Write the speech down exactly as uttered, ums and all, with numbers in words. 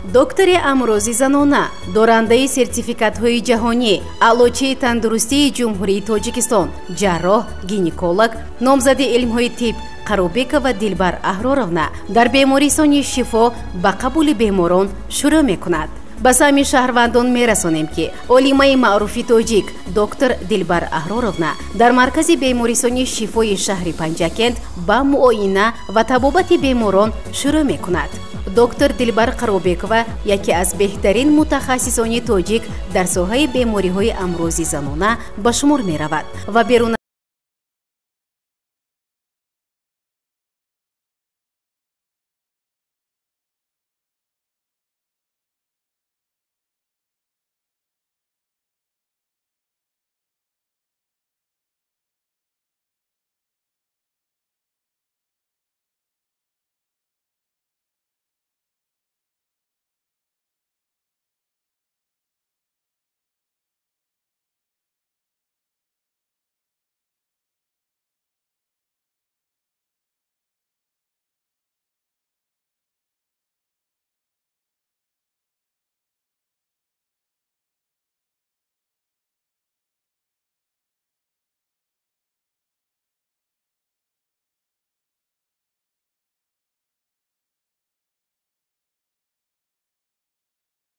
доктори амрози занона, дорандаи сертификатҳои ҷаҳонӣ, аълочаи тандурустии ҷумҳурии Тоҷикистон, ҷарроҳ, гинеколог, номзади илмҳои тиб Қаробекова Дилбар Аҳроровна дар беморисони шифо ба қабули беморон шурӯъ мекунад. ба сами шаҳрвандон мерасонем ки олимаи маъруфи тоҷик доктор Дилбар Аҳроровна дар маркази беморисони шифои шаҳри Панҷакент ба муоина ва табобати беморон шурӯъ мекунад. доктор Дилбар Қаробекова яке аз беҳтарин мутахассисони тоҷик дар соҳаи бемориҳои амрози занона ба шумор меравад ва берун